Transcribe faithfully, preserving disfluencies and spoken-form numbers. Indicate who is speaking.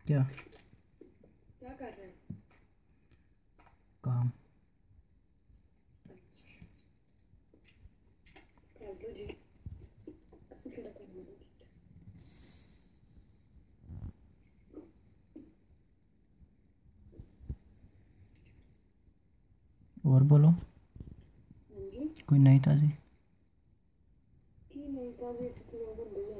Speaker 1: क्या?
Speaker 2: क्या कर रहे हैं?
Speaker 1: काम।
Speaker 2: अच्छा, कर लो जी। असं केलं तर मला
Speaker 1: और बोलो।
Speaker 2: हाँ जी।
Speaker 1: कोई नई ताज़ी?
Speaker 2: की नहीं था, ये तो बंदे